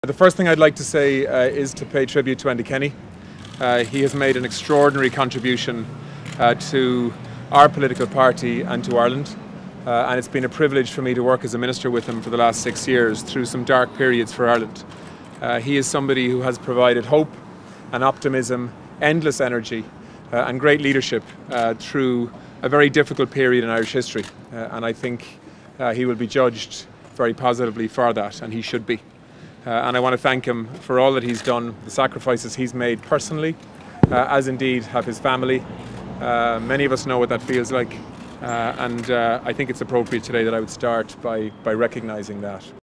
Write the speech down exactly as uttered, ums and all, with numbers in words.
The first thing I'd like to say uh, is to pay tribute to Enda Kenny. Uh, he has made an extraordinary contribution uh, to our political party and to Ireland. Uh, and it's been a privilege for me to work as a minister with him for the last six years through some dark periods for Ireland. Uh, he is somebody who has provided hope and optimism, endless energy uh, and great leadership uh, through a very difficult period in Irish history. Uh, and I think uh, he will be judged very positively for that, and he should be. Uh, and I want to thank him for all that he's done, the sacrifices he's made personally, uh, as indeed have his family. Uh, many of us know what that feels like, uh, and uh, I think it's appropriate today that I would start by, by recognising that.